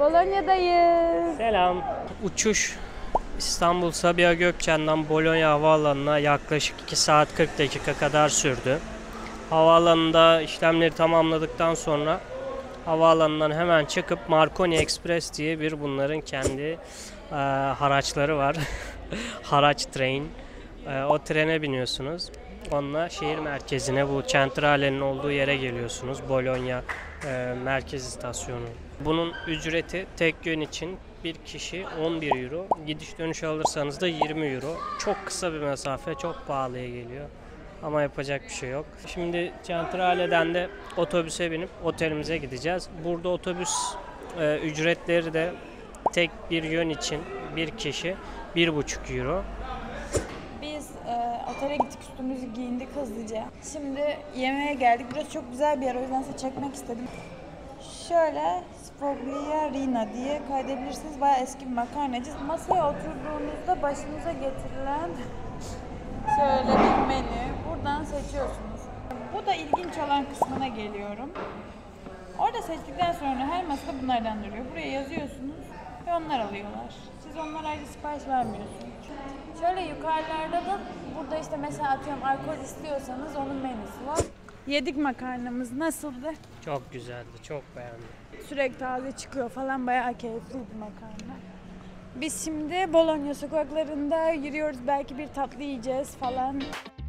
Bolonya'dayız. Selam. Uçuş İstanbul Sabiha Gökçen'den Bologna Havaalanı'na yaklaşık 2 saat 40 dakika kadar sürdü. Havaalanında işlemleri tamamladıktan sonra havaalanından hemen çıkıp Marconi Express diye bunların kendi haraçları var. Haraç train. O trene biniyorsunuz. Onunla şehir merkezine, bu Centrale'nin olduğu yere geliyorsunuz. Bologna merkez istasyonu. Bunun ücreti tek yön için bir kişi 11 euro. Gidiş dönüş alırsanız da 20 euro. Çok kısa bir mesafe, çok pahalıya geliyor. Ama yapacak bir şey yok. Şimdi Centrale'den de otobüse binip otelimize gideceğiz. Burada otobüs ücretleri de tek bir yön için bir kişi 1,5 euro. Biz otele gittik, üstümüzü giyindik hızlıca. Şimdi yemeğe geldik. Burası çok güzel bir yer, o yüzden size çekmek istedim. Şöyle Sfogliarina diye kaydedebilirsiniz. Bayağı eski bir makarnacı. Masaya oturduğunuzda başınıza getirilen şöyle bir menü. Buradan seçiyorsunuz. Bu da ilginç olan kısmına geliyorum. Orada seçtikten sonra her masada bunlardan duruyor. Buraya yazıyorsunuz ve onlar alıyorlar. Siz onlara ayrı sipariş vermiyorsunuz. Şöyle yukarılarda da burada işte mesela atıyorum alkol istiyorsanız onun menüsü var. Yedik makarnamız, nasıldı? Çok güzeldi, çok beğendim. Sürekli taze çıkıyor falan, bayağı keyifliydi makarna. Biz şimdi Bologna sokaklarında yürüyoruz, belki bir tatlı yiyeceğiz falan.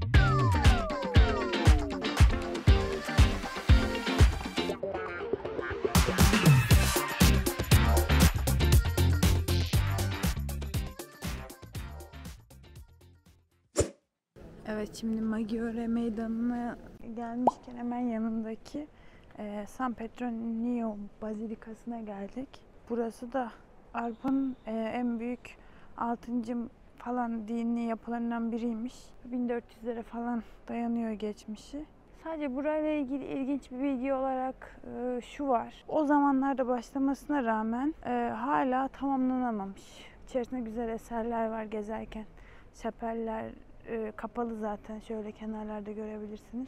Evet, şimdi Maggiore Meydanı'na gelmişken hemen yanındaki San Petronio Bazilikası'na geldik. Burası da Avrupa'nın en büyük 6. falan dini yapılarından biriymiş. 1400'lere falan dayanıyor geçmişi. Sadece burayla ilgili ilginç bir bilgi olarak şu var. O zamanlarda başlamasına rağmen hala tamamlanamamış. İçerisinde güzel eserler var gezerken. Şapeller kapalı zaten. Şöyle kenarlarda görebilirsiniz.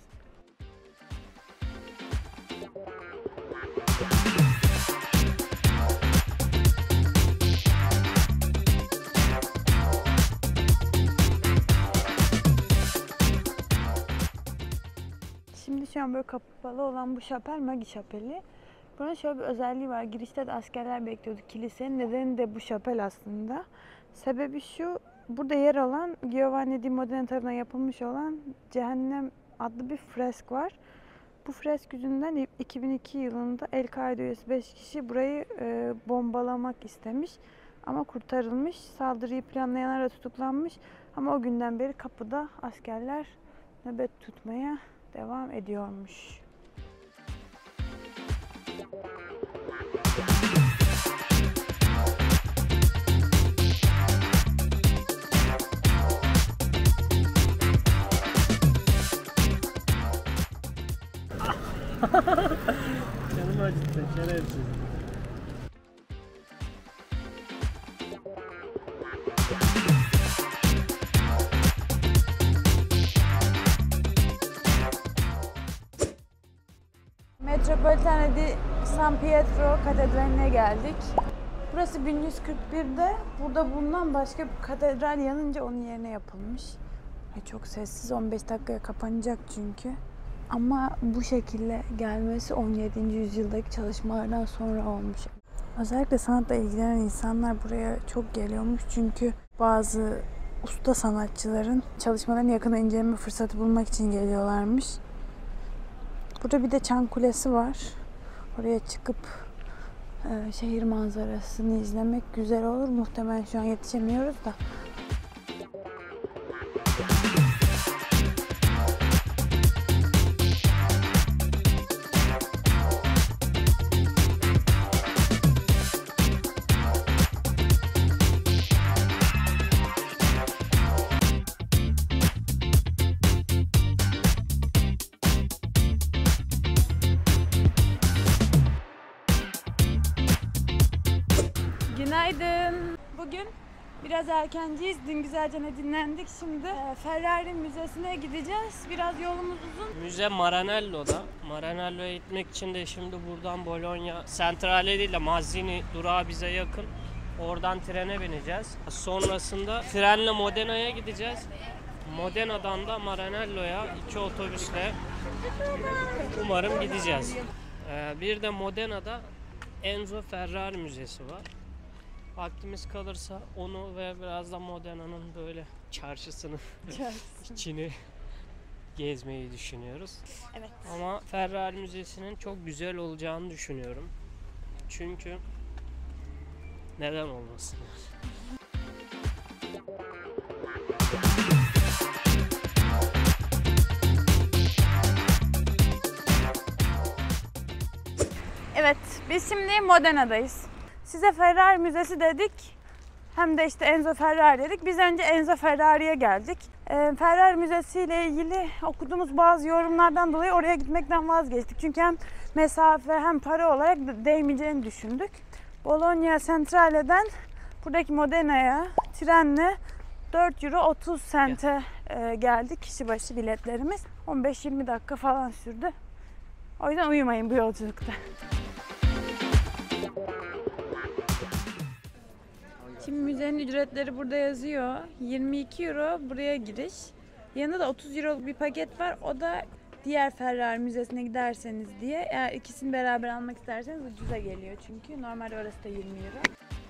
Şimdi şu an böyle kapalı olan bu şapel Magi Şapeli. Bunun şöyle bir özelliği var. Girişte de askerler bekliyordu kilisenin. Nedeni de bu şapel aslında. Sebebi şu: burada yer alan Giovanni di Modena tarafından yapılmış olan Cehennem adlı bir fresk var. Bu fresk yüzünden 2002 yılında El-Kaide üyesi 5 kişi burayı bombalamak istemiş. Ama kurtarılmış. Saldırıyı planlayanlar da tutuklanmış. Ama o günden beri kapıda askerler nöbet tutmaya devam ediyormuş. Canım acıttı, şerefsiz. Metropolitano di San Pietro Katedrali'ne geldik. Burası 1141'de burada bulunan başka bir katedral yanınca onun yerine yapılmış. Çok sessiz, 15 dakikaya kapanacak çünkü. Ama bu şekilde gelmesi 17. yüzyıldaki çalışmalardan sonra olmuş. Özellikle sanatla ilgilenen insanlar buraya çok geliyormuş çünkü bazı usta sanatçıların çalışmalarını yakından inceleme fırsatı bulmak için geliyorlarmış. Burada bir de Çan Kulesi var. Oraya çıkıp şehir manzarasını izlemek güzel olur. Muhtemelen şu an yetişemiyoruz da. Günaydın. Bugün Biraz erkenciyiz. Dün güzelce dinlendik. Şimdi Ferrari Müzesi'ne gideceğiz. Biraz yolumuz uzun. Müze Maranello'da. Maranello'ya gitmek için de şimdi buradan Bologna Centrale değil de Mazzini durağı bize yakın. Oradan trene bineceğiz. Sonrasında trenle Modena'ya gideceğiz. Modena'dan da Maranello'ya 2 otobüsle umarım gideceğiz. Bir de Modena'da Enzo Ferrari Müzesi var. Vaktimiz kalırsa onu ve biraz da Modena'nın böyle çarşısını, içini gezmeyi düşünüyoruz. Evet. Ama Ferrari Müzesi'nin çok güzel olacağını düşünüyorum. Çünkü neden olmasın? Evet, biz şimdi Modena'dayız. Size Ferrari Müzesi dedik. Hem de işte Enzo Ferrari dedik. Biz önce Enzo Ferrari'ye geldik. Ferrari Müzesi ile ilgili okuduğumuz bazı yorumlardan dolayı oraya gitmekten vazgeçtik. Çünkü hem mesafe hem para olarak değmeyeceğini düşündük. Bologna Centrale'den buradaki Modena'ya trenle 4 euro 30 sente geldik. Kişi başı biletlerimiz. 15-20 dakika falan sürdü. O yüzden uyumayın bu yolculukta. Şimdi müzenin ücretleri burada yazıyor. 22 euro buraya giriş. Yanında da 30 euroluk bir paket var. O da diğer Ferrari Müzesi'ne giderseniz diye. Eğer ikisini beraber almak isterseniz ucuza geliyor çünkü. Normalde orası da 20 euro.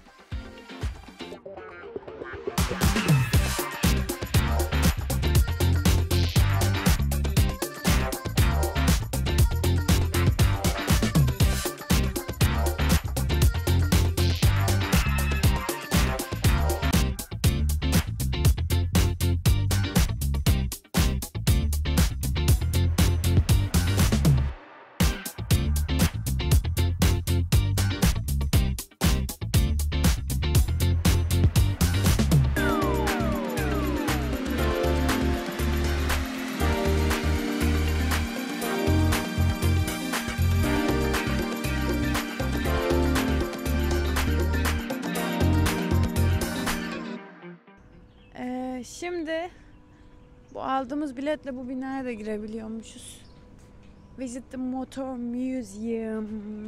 Şimdi bu aldığımız biletle bu binaya da girebiliyormuşuz. Visit the Motor Museum.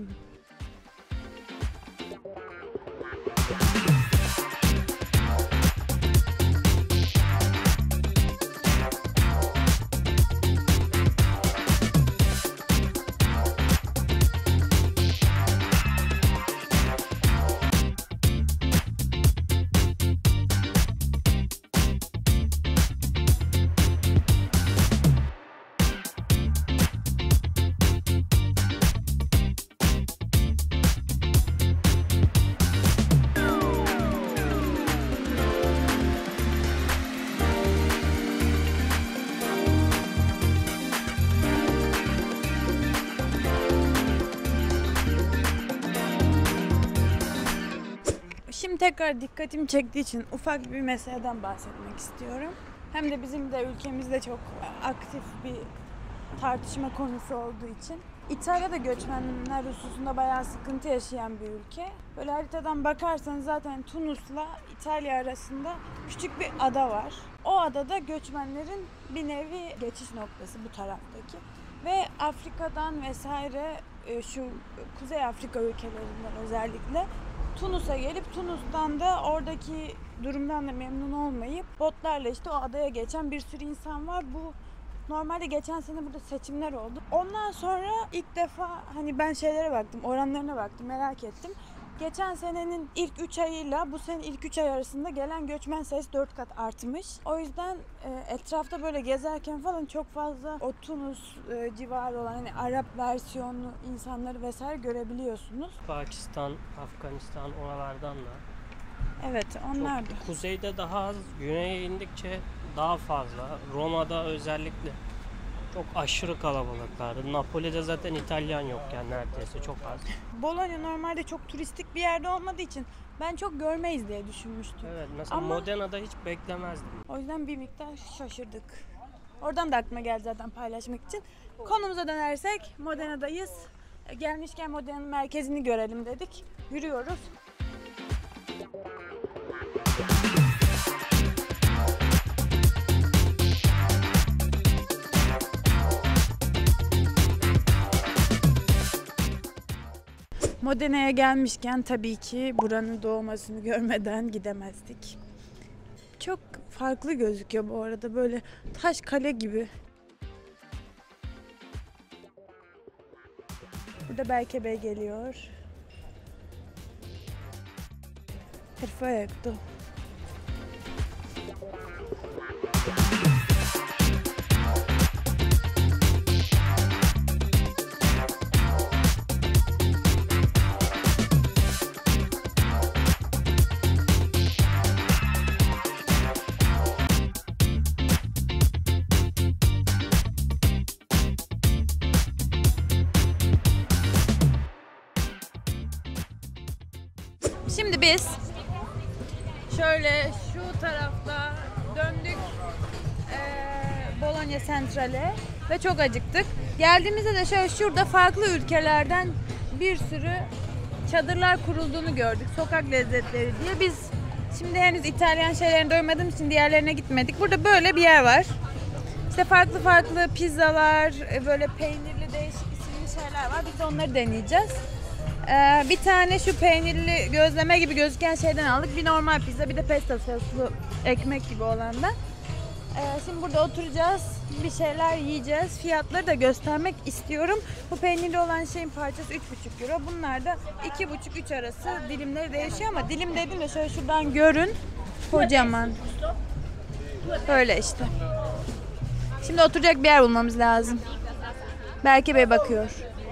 Şimdi tekrar dikkatimi çektiği için ufak bir meseleden bahsetmek istiyorum. Hem de bizim de ülkemizde çok aktif bir tartışma konusu olduğu için. İtalya'da göçmenler hususunda bayağı sıkıntı yaşayan bir ülke. Böyle haritadan bakarsanız zaten Tunus'la İtalya arasında küçük bir ada var. O adada göçmenlerin bir nevi geçiş noktası bu taraftaki. Ve Afrika'dan vesaire şu Kuzey Afrika ülkelerinden özellikle Tunus'a gelip Tunus'tan da oradaki durumdan da memnun olmayıp botlarla işte o adaya geçen bir sürü insan var. Bu normalde geçen sene burada seçimler oldu. Ondan sonra ilk defa hani ben şeylere baktım, oranlarına baktım, merak ettim. Geçen senenin ilk 3 ayıyla bu senenin ilk 3 ay arasında gelen göçmen sayısı 4 kat artmış. O yüzden etrafta böyle gezerken falan çok fazla o Tunus civarı olan hani Arap versiyonlu insanları vesaire görebiliyorsunuz. Pakistan, Afganistan oralardan da. Evet, onlar da. Çok kuzeyde daha az, güneye indikçe daha fazla. Roma'da özellikle çok aşırı kalabalıklardı. Napoli'de zaten İtalyan yokken neredeyse çok az. Bologna normalde çok turistik bir yerde olmadığı için ben çok görmeyiz diye düşünmüştüm. Evet, mesela Ama Modena'da hiç beklemezdim. o yüzden bir miktar şaşırdık. Oradan da aklıma geldi zaten paylaşmak için. Konumuza dönersek Modena'dayız. Gelmişken Modena'nın merkezini görelim dedik. Yürüyoruz. Modena'ya gelmişken tabii ki buranın doğmasını görmeden gidemezdik. Çok farklı gözüküyor bu arada, böyle taş kale gibi. Burada Berke Bey geliyor. Perfetto. Şimdi biz şöyle şu tarafta döndük Bologna Central'e ve çok acıktık. Geldiğimizde de şöyle şurada farklı ülkelerden bir sürü çadırlar kurulduğunu gördük. Sokak lezzetleri diye. Biz şimdi henüz İtalyan şeylerini doymadığımız için diğerlerine gitmedik. Burada böyle bir yer var. İşte farklı farklı pizzalar, böyle peynirli değişik isimli şeyler var. Biz de onları deneyeceğiz. Bir tane şu peynirli gözleme gibi gözüken şeyden aldık. Bir normal pizza, bir de pesto soslu ekmek gibi olandan. Şimdi burada oturacağız, bir şeyler yiyeceğiz. Fiyatları da göstermek istiyorum. Bu peynirli olan şeyin parçası 3,5 euro. Bunlar da 2,5-3 arası, dilimleri değişiyor ama dilim dedim de şöyle şuradan görün. Kocaman. Böyle işte. Şimdi oturacak bir yer bulmamız lazım. Berke Bey bakıyor.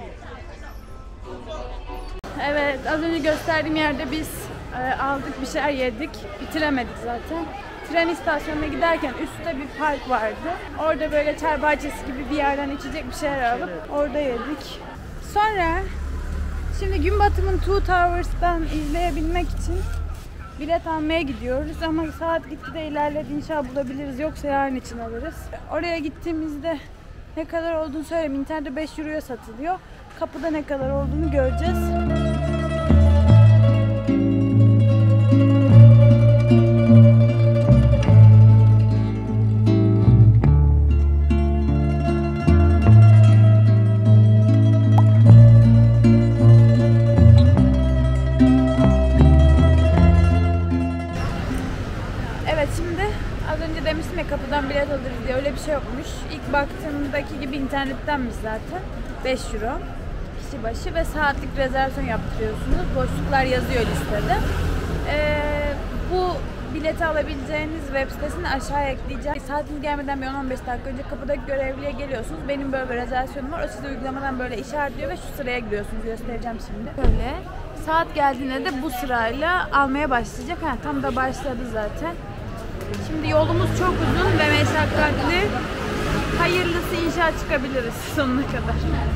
Evet, az önce gösterdiğim yerde biz aldık, bir şeyler yedik. Bitiremedik zaten. Tren istasyonuna giderken üstte bir park vardı. Orada böyle çay bahçesi gibi bir yerden içecek bir şeyler alıp orada yedik. Sonra şimdi gün batımını Two Towers'tan izleyebilmek için bilet almaya gidiyoruz. Ama saat gitgide ilerledi, inşallah bulabiliriz. Yoksa yarın için alırız. Oraya gittiğimizde ne kadar olduğunu söyleyeyim. İnternette 5 euroya satılıyor. Kapıda ne kadar olduğunu göreceğiz. Evet, şimdi az önce demiştim ya kapıdan bilet alırız diye, öyle bir şey yokmuş. İlk baktığımdaki gibi internettenmiş zaten. 5 euro kişi başı ve saatlik rezervasyon yaptırıyorsunuz. Boşluklar yazıyor listede. Bu bileti alabileceğiniz web sitesini aşağıya ekleyeceğim. Saatiniz gelmeden bir 10-15 dakika önce kapıdaki görevliye geliyorsunuz. Benim böyle bir rezervasyonum var. O size uygulamadan böyle işaretliyor ve şu sıraya giriyorsunuz. Göstereceğim şimdi. Böyle. Saat geldiğinde de bu sırayla almaya başlayacak. Tam da başladı zaten. Şimdi yolumuz çok uzun ve meşakkatli. Hayırlısı inşallah çıkabiliriz sonuna kadar.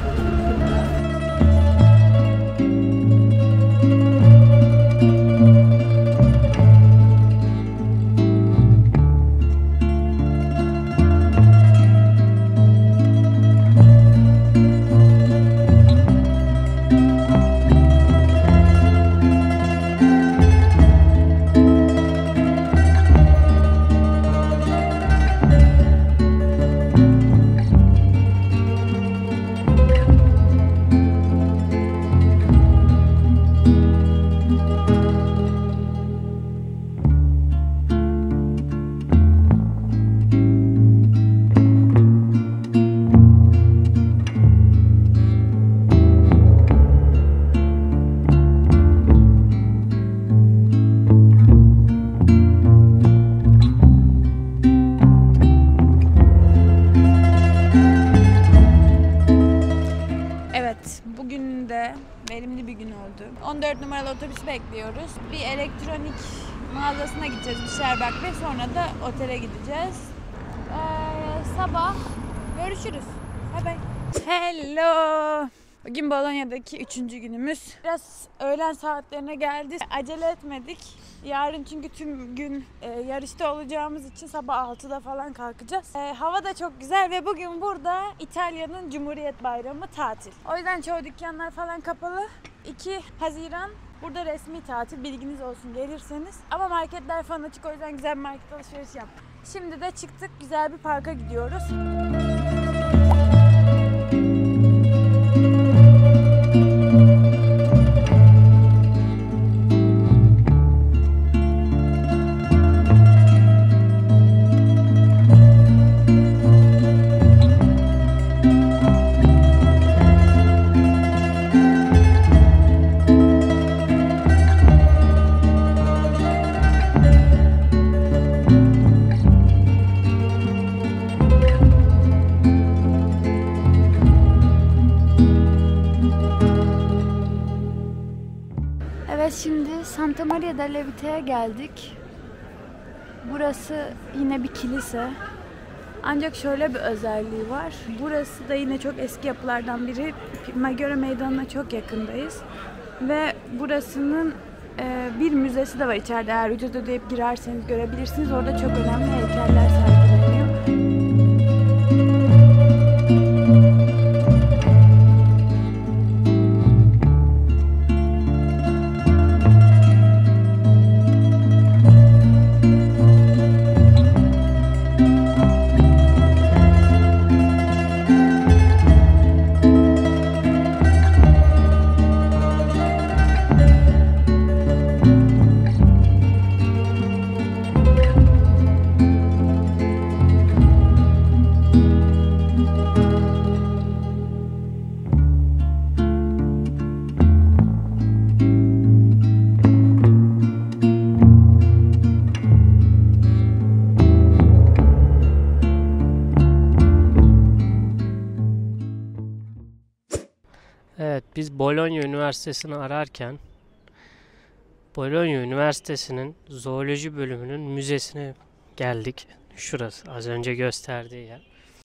Verimli bir gün oldu. 14 numaralı otobüsü bekliyoruz. Bir elektronik mağazasına gideceğiz, bir şeyler bakmaya, sonra da otele gideceğiz. Sabah görüşürüz. Bye bye. Hello. Bugün Bologna'daki 3. günümüz. Biraz öğlen saatlerine geldi. Acele etmedik. Yarın çünkü tüm gün yarışta olacağımız için sabah 6'da falan kalkacağız. Hava da çok güzel ve bugün burada İtalya'nın Cumhuriyet Bayramı tatil. O yüzden çoğu dükkanlar falan kapalı. 2 Haziran burada resmi tatil, bilginiz olsun gelirseniz. Ama marketler falan açık, o yüzden güzel bir market alışveriş yaptık. Şimdi de çıktık, güzel bir parka gidiyoruz. Santa Maria della Vite'ye geldik. Burası yine bir kilise. Ancak şöyle bir özelliği var. Burası da yine çok eski yapılardan biri. Maggiore Meydanı'na çok yakındayız. Ve burasının bir müzesi de var içeride. Eğer ücret ödeyip girerseniz görebilirsiniz. Orada çok önemli heykeller sergileniyor. Evet, biz Bologna Üniversitesi'ni ararken Bologna Üniversitesi'nin zooloji bölümünün müzesine geldik. Şurası az önce gösterdiği yer.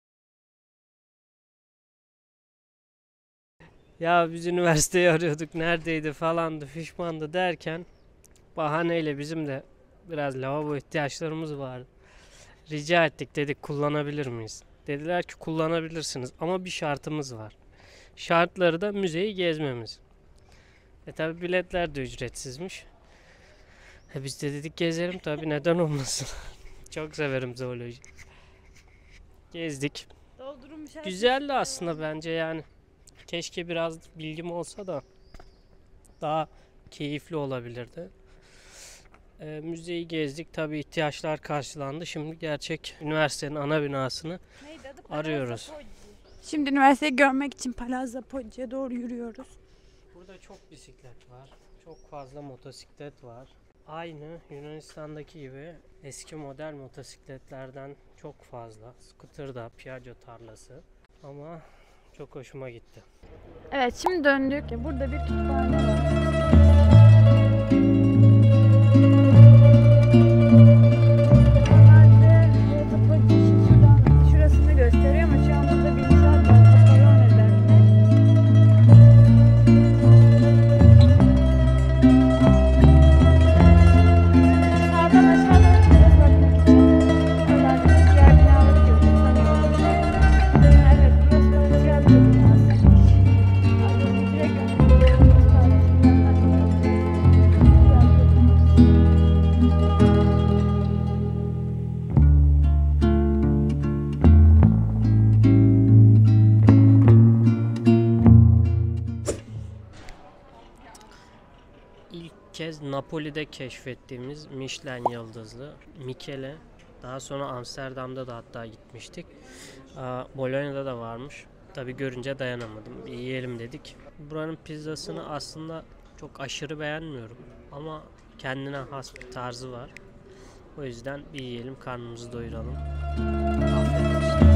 Ya biz üniversiteyi arıyorduk, neredeydi falandı, fişmandı derken bahaneyle bizim de biraz lavabo ihtiyaçlarımız vardı. Rica ettik, dedik kullanabilir miyiz? Dediler ki kullanabilirsiniz ama bir şartımız var. Şartları da müzeyi gezmemiz. Tabi biletler de ücretsizmiş. Biz de dedik gezelim tabi, neden olmasın. Çok severim zooloji. Gezdik. Güzeldi aslında bence yani. Keşke biraz bilgim olsa da daha keyifli olabilirdi. Müzeyi gezdik. Tabi ihtiyaçlar karşılandı. Şimdi gerçek üniversitenin ana binasını arıyoruz. Şimdi üniversiteyi görmek için Palazzo Poggi'ye doğru yürüyoruz. Burada çok bisiklet var. Çok fazla motosiklet var. Aynı Yunanistan'daki gibi eski model motosikletlerden çok fazla. Scooter'da, Piaggio tarlası. Ama çok hoşuma gitti. Evet, şimdi döndük. Burada bir kütüphane var. Şurasını gösteriyor ama şu an burada bir inşaat var. Kapalı o nedenle. Sağdan aşağı doğru gideceğiz bakmak için. Oralarda da diğer binaları görüyoruz. Evet, burası da tiyatro binasıymış. Az önce direkt önümüzde göstermiştim. Yaklaşık tiyatro binası. İlk kez Napoli'de keşfettiğimiz Michelin yıldızlı Michele. Daha sonra Amsterdam'da da hatta gitmiştik. Bologna'da da varmış. Tabii görünce dayanamadım. Bir yiyelim dedik. Buranın pizzasını aslında çok aşırı beğenmiyorum. Ama kendine has bir tarzı var. O yüzden bir yiyelim, karnımızı doyuralım. Afiyet olsun.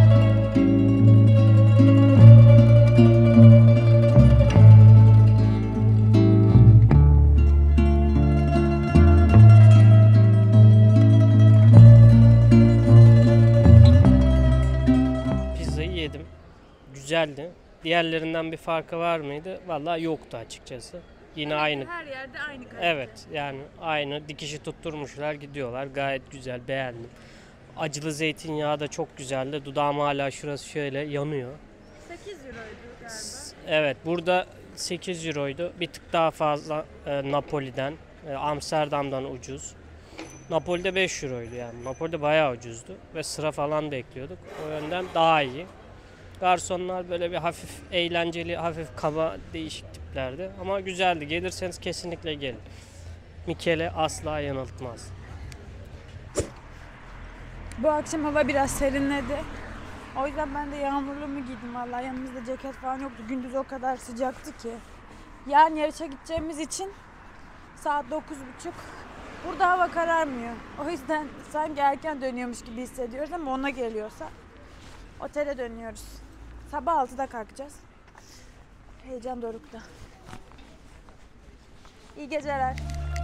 Yedim. Güzeldi. Diğerlerinden bir farkı var mıydı? Vallahi yoktu açıkçası. Yine aynı. Her yerde aynı kalite. Evet, yani aynı dikişi tutturmuşlar, gidiyorlar. Gayet güzel, beğendim. Acılı zeytinyağı da çok güzeldi. Dudağım hala şurası şöyle yanıyor. 8 euroydu galiba. Evet, burada 8 euroydu. Bir tık daha fazla Napoli'den, Amsterdam'dan ucuz. Napoli'de 5 euroydu yani. Napoli'de bayağı ucuzdu ve sıra falan bekliyorduk. O yönden daha iyi. Garsonlar böyle bir hafif eğlenceli, hafif kaba, değişik tiplerdi. Ama güzeldi. Gelirseniz kesinlikle gelin. Michele asla yanıltmaz. Bu akşam hava biraz serinledi. O yüzden ben de yağmurluğumu giydim vallahi. Yanımızda ceket falan yoktu. Gündüz o kadar sıcaktı ki. Yarın yarışa gideceğimiz için saat 9.30. Burada hava kararmıyor. O yüzden sanki erken dönüyormuş gibi hissediyoruz ama ona geliyorsa otele dönüyoruz. Sabah 6'da kalkacağız. Heyecan dorukta. İyi geceler.